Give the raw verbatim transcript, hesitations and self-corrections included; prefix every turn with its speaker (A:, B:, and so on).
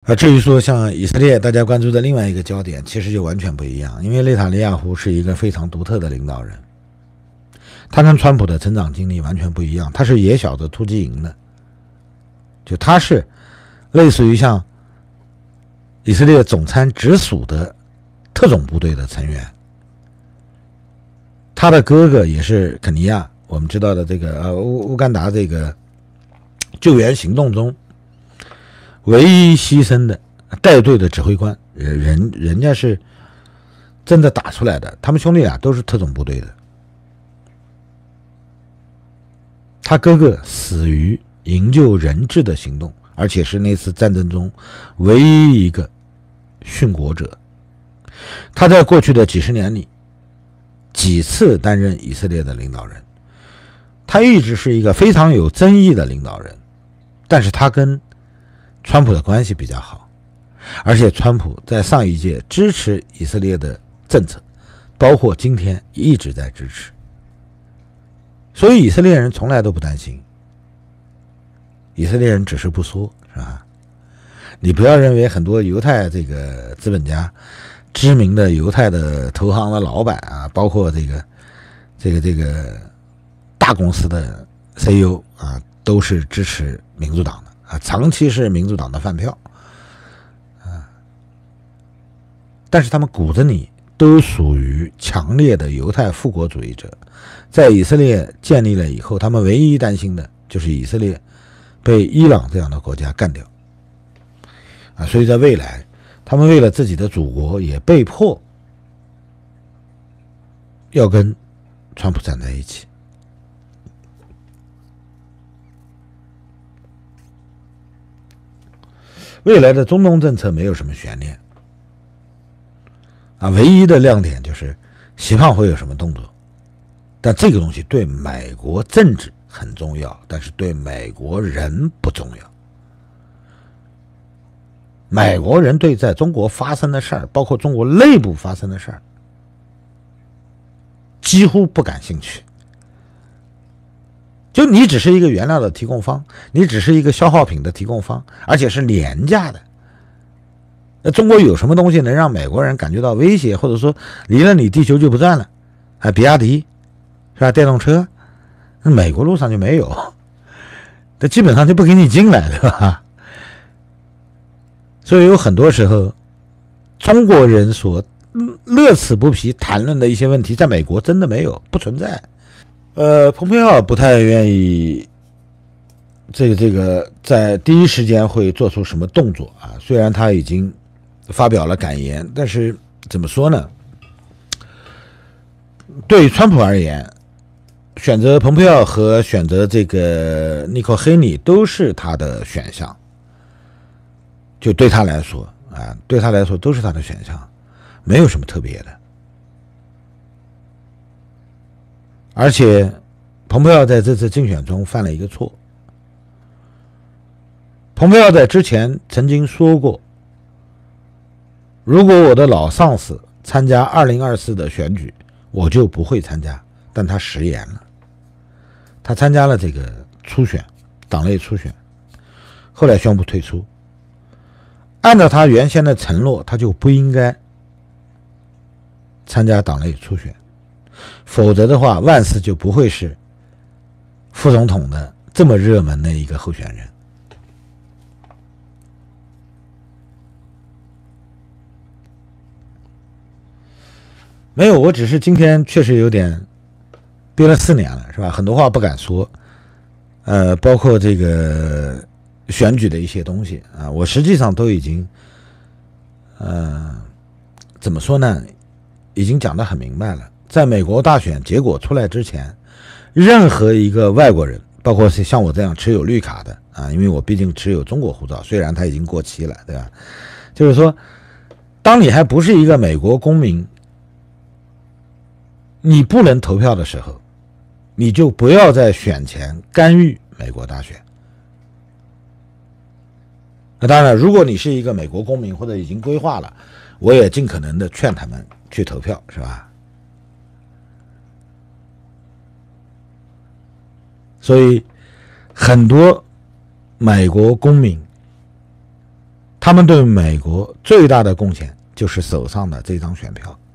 A: 啊，至于说像以色列，大家关注的另外一个焦点，其实就完全不一样。因为内塔尼亚胡是一个非常独特的领导人，他跟川普的成长经历完全不一样。他是野小子突击营的，就他是类似于像以色列总参直属的特种部队的成员。他的哥哥也是肯尼亚，我们知道的这个呃乌乌干达这个救援行动中唯一牺牲的带队的指挥官，人人家是真的打出来的，他们兄弟俩都是特种部队的。他哥哥死于营救人质的行动，而且是那次战争中唯一一个殉国者。他在过去的几十年里几次担任以色列的领导人，他一直是一个非常有争议的领导人，但是他跟川普的关系比较好，而且川普在上一届支持以色列的政策，包括今天一直在支持，所以以色列人从来都不担心，以色列人只是不说，是吧？你不要认为很多犹太这个资本家，知名的犹太的投行的老板啊，包括这个这个这个大公司的 C E O 啊，都是支持民主党的啊，长期是民主党的饭票啊，但是他们骨子里都属于强烈的犹太复国主义者。在以色列建立了以后，他们唯一担心的就是以色列被伊朗这样的国家干掉啊，所以在未来他们为了自己的祖国也被迫要跟川普站在一起。未来的中东政策没有什么悬念啊，唯一的亮点就是习胖会有什么动作，但这个东西对美国政治很重要，但是对美国人不重要。美国人对在中国发生的事儿，包括中国内部发生的事儿，几乎不感兴趣。就你只是一个原料的提供方，你只是一个消耗品的提供方，而且是廉价的。那中国有什么东西能让美国人感觉到威胁，或者说离了你地球就不转了？啊，比亚迪是吧？电动车，那美国路上就没有，它基本上就不给你进来，对吧？所以有很多时候，中国人所乐此不疲谈论的一些问题，在美国真的没有，不存在。呃，蓬佩奥不太愿意这个这个在第一时间会做出什么动作啊？虽然他已经发表了感言，但是怎么说呢？对川普而言，选择蓬佩奥和选择这个尼克黑尼都是他的选项。就对他来说啊，对他来说都是他的选项，没有什么特别的。而且，蓬佩奥在这次竞选中犯了一个错。蓬佩奥在之前曾经说过，如果我的老上司参加二零二四的选举，我就不会参加。但他食言了，他参加了这个初选，党内初选，后来宣布退出。按照他原先的承诺，他就不应该参加党内初选，否则的话，万斯就不会是副总统的这么热门的一个候选人。没有，我只是今天确实有点憋了四年了，是吧？很多话不敢说，呃，包括这个选举的一些东西啊，我实际上都已经，呃，怎么说呢？已经讲得很明白了。在美国大选结果出来之前，任何一个外国人，包括是像我这样持有绿卡的啊，因为我毕竟持有中国护照，虽然它已经过期了，对吧？就是说，当你还不是一个美国公民，你不能投票的时候，你就不要在选前干预美国大选。那当然，如果你是一个美国公民或者已经规划了，我也尽可能的劝他们去投票，是吧？所以很多美国公民他们对美国最大的贡献就是手上的这张选票。